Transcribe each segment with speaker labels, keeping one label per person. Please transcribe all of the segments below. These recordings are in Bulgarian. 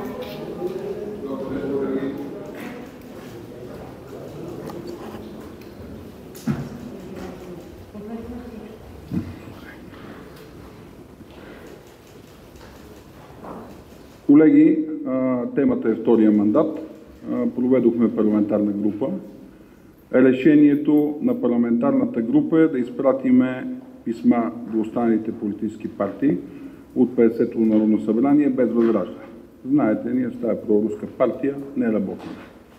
Speaker 1: Колеги, темата е втория мандат. Проведохме парламентарна група. Решението на парламентарната група е да изпратиме писма до останалите политически партии от 50-то Народно събрание без възраждане. Знаете, ние с тази проруска партия не работим.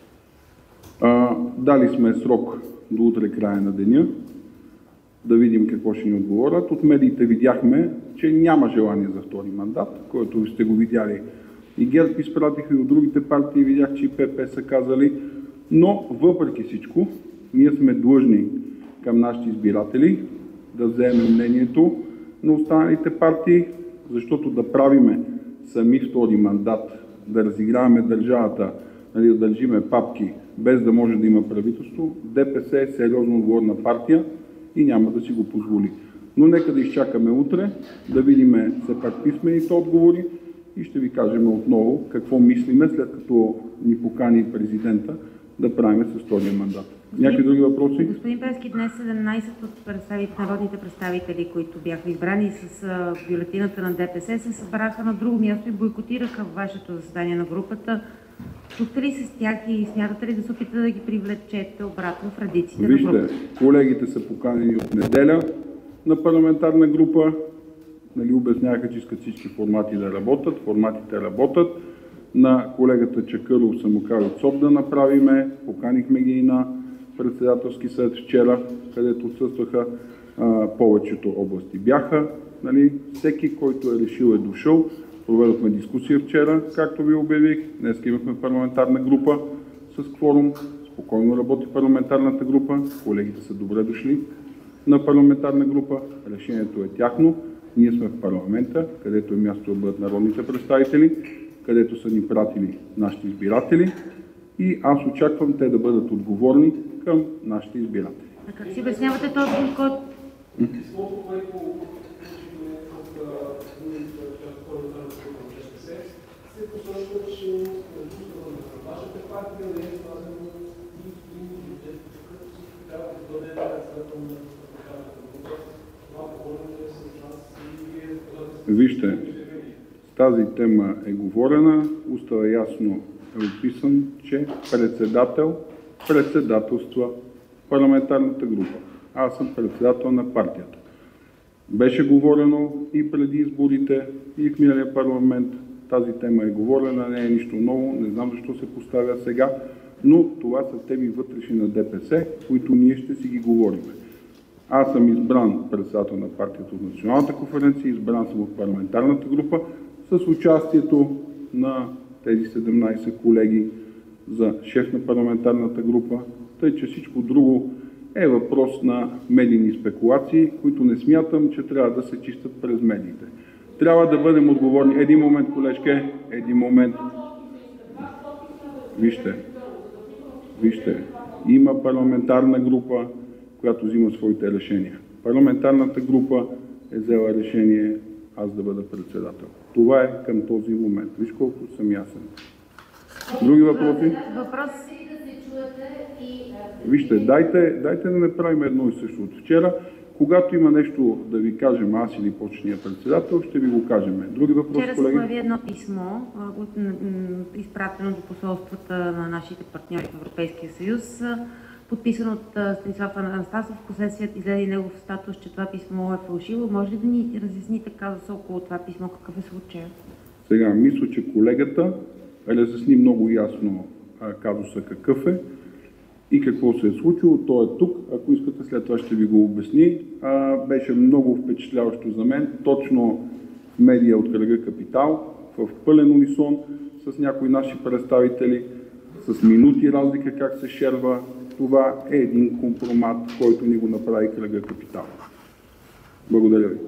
Speaker 1: Дали сме срок до утре края на деня, да видим какво ще ни отговорят. От медиите видяхме, че няма желание за втори мандат, който сте го видяли. И ГЕРБ изпратиха, и от другите партии видях, че и ПП са казали. Но въпреки всичко, ние сме длъжни към нашите избиратели да вземем мнението на останалите партии, защото да правиме сами втори мандат, да разиграваме държавата, да държиме папки, без да може да има правителство, ДПС е сериозно отговорна партия и няма да си го позволи. Но нека да изчакаме утре, да видим все пак писмените отговори и ще ви кажем отново какво мислиме, след като ни покани президента да правим с втория мандат. Някакви други въпроси?
Speaker 2: Господин Пеевски, днес 17 от народните представители, които бяха избрани с бюлетината на ДПС, се събраха на друго място и бойкотираха вашето заседание на групата. Чухте ли се с тях и смятате ли да се опитате да ги привлечете обратно в редиците на групата?
Speaker 1: Вижте, колегите са поканени от неделя на парламентарна група. Обясняха, че искат всички формати да работят. Форматите работят. На колегата Чакъров съм му казал ЦОП да направиме. Поканихме ги и на председателски съвет вчера, където отсъстваха повечето области. Бяха. Всеки, който е решил, е дошъл. Проведохме дискусия вчера, както ви обявих. Днес имахме парламентарна група с кворум. Спокойно работи парламентарната група. Колегите са добре дошли на парламентарна група. Решението е тяхно. Ние сме в парламента, където е място да бъдат народните представители, където са ни пратили нашите избиратели и аз очаквам те да бъдат отговорни към нашите избиратели.
Speaker 2: А как си обяснявате този бойкот?
Speaker 3: Писмото, което получихме от се посочва, че устава на вашата партия не е спазено и бюджет, като си трябва да бъде председател на парламентарната група. Това говорене с нас и вие...
Speaker 1: Вижте, тази тема е говорена, устава ясно е описан, че председателства парламентарната група. Аз съм председател на партията. Беше говорено и преди изборите, и в миналия парламент. Тази тема е говорена, не е нищо ново, не знам защо се поставя сега, но това са теми вътрешни на ДПС, които ние ще си ги говорим. Аз съм избран председател на партията от Националната конференция, избран съм от парламентарната група с участието на тези 17 колеги за шеф на парламентарната група, тъй че всичко друго е въпрос на медийни спекулации, които не смятам, че трябва да се чистят през медиите. Трябва да бъдем отговорни. Един момент, колежке, един момент. Вижте, има парламентарна група, която взима своите решения. Парламентарната група е взела решение аз да бъда председател. Това е към този момент. Виж колко съм ясен. Други въпроси? Вижте, дайте да не правим едно и също от вчера. Когато има нещо да ви кажем аз или почетния председател, ще ви го кажем. Други въпроси, колеги?
Speaker 2: Вчера се появи едно писмо, изпратено до посолствата на нашите партньори в Европейския съюз, подписано от Станислав Анастасов. Впоследствие излезе и негов статус, че това писмо е фалшиво. Може ли да ни разясните казуса около това писмо, какъв е случая?
Speaker 1: Сега, мисля, че колегата разясни много ясно казуса какъв е и какво се е случило. Той е тук. Ако искате, след това ще ви го обясни. Беше много впечатляващо за мен. Точно в медия от кръга Капитал, в пълен унисон с някои наши представители, с минути разлика как се шерва. Това е един компромат, който ни го направи кръга Капитал. Благодаря ви.